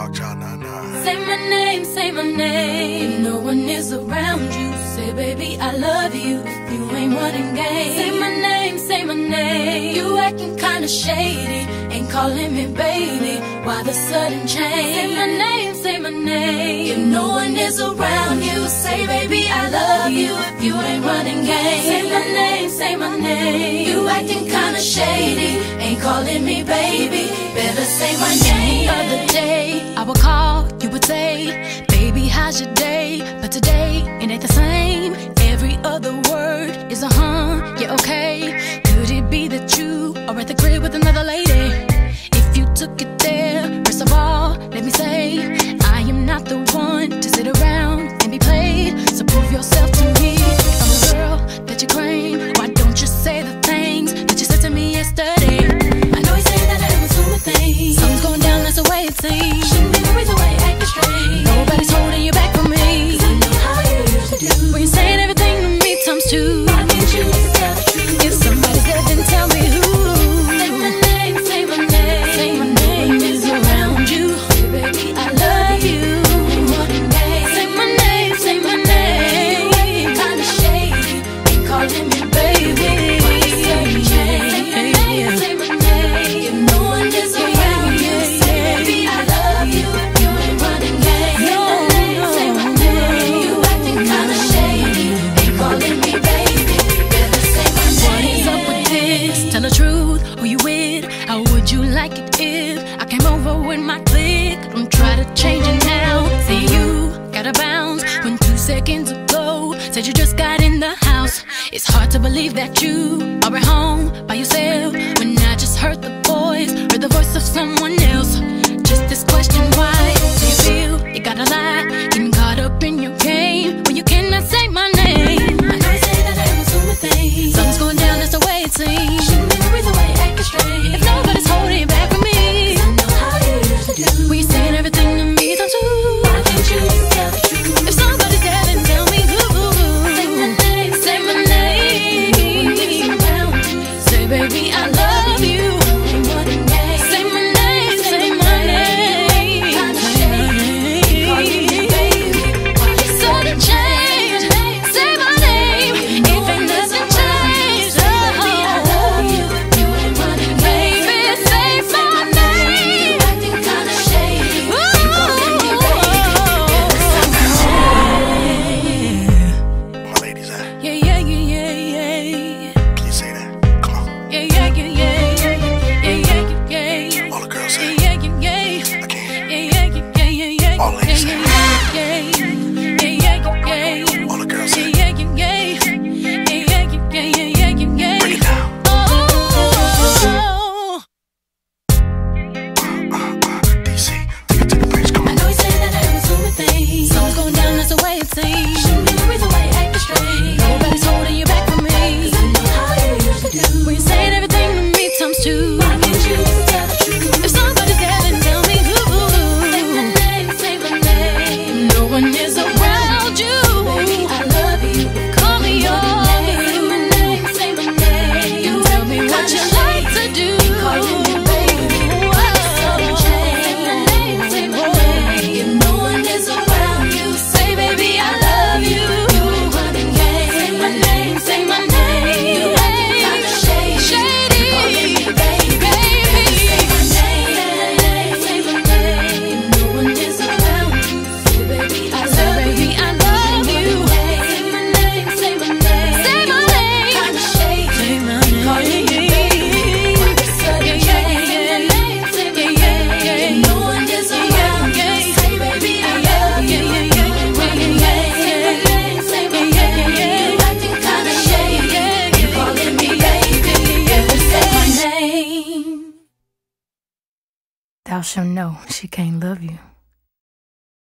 talk y'all nah. Say my name, say my name. If no one is around you, say baby I love you. If you ain't running game, say my name, say my name. You acting kinda shady, ain't calling me baby. Why the sudden change? Say my name, say my name. If no one is around you, say baby I love you. If you ain't running game, say my name, say my name. You acting kinda shady, ain't calling me baby. Better say my name. The other day I would call, you would say, baby how's your day? But today it ain't the same. Every other word is a yeah okay. Could it be that you are at the crib with another lady? If you took it there, first of all, let me say, I am not the one to sit around and be played. So prove yourself to me. If I'm the girl that you claim, why don't you say the things that you said to me yesterday? I know you say that I am assuming things. Something's going down, that's the way it seems. Shouldn't be the reason why you're acting strange. Nobody's holding you back from me. 'Cause I know how you used to do when you're saying everything to me times two. Why can't you just tell the truth? If somebody's there, then tell me who. Say my name, say my name. Say my name is around you. Say baby I love you. Say my name, say my name. Kinda shady, ain't calling me baby. Why you sudden change? Say my name, say my name. If no one is around you, say baby I love you. You ain't running game. Say my name, say my name. You acting kinda shady, ain't calling me baby. Better say my name. What is up with this? Tell the truth, who you with? How would you like it if I came over with my clique? Don't try to change it now. Say you gotta bounce when 2 seconds ago said you just got in the house. It's hard to believe that you are at home by yourself when I just heard the voice of someone else. Just this question, why do you feel you gotta lie? Getting caught up in your game when you cannot say my name. I know you say that I'm assuming things. Something's going down, that's the way it seems. Shouldn't be the reason why you're acting strange. If nobody's holding you back from me, 'cause I know how you used to do when you're saying everything to me times two. Why can't you just tell the truth? If somebody's there, then tell me who. Say my name, say my name. Say baby I love you. Say my name, say my name. Sudden change. Say my name. Even doesn't change. Baby I love you. You ain't running game. Baby say my name. Acting kinda shady. My ladies, Yeah, yeah, yeah, yeah, yeah. can you say that? Come on. Yeah, yeah, yeah, yeah, yeah, yeah, yeah, yeah. All the girls say Yeah, yeah, yeah. I can't. Yeah, yeah, yeah, yeah, yeah. All ladies say all the girls say break it down. DC, take it to the bridge, come I on. know you say that I'm assuming things. Something's going down, that's the way it seems. Shouldn't be the reason why you're acting strange. Nobody's holding you back from me. 'Cause I know how you used to do when you're saying everything to me times two. Why can't you just tell the truth? If somebody's there, then tell me who. Say my name, say my name. No one is around you. Baby, I love you. Call me yours. Say my name, say my name. You tell me what you like to do. Calling me baby. Why the sudden change? Say my name, say my name. If no one is around you, say baby I love you. You ain't running game. Say my name, say my name. You acting kinda shady. Calling me baby. Say my name, say my name. If no one is around you, say baby I love you. I love you. Say my name, say my name. Say my name. Kinda shady. Say my name. Calling me baby. Why the sudden change? Say my name, say my name. If no one is around you, say baby I love you. You ain't running game. Say my name, say my name. You acting kinda shady. You calling me baby. Ever say my name? Thou shalt know she can't love you.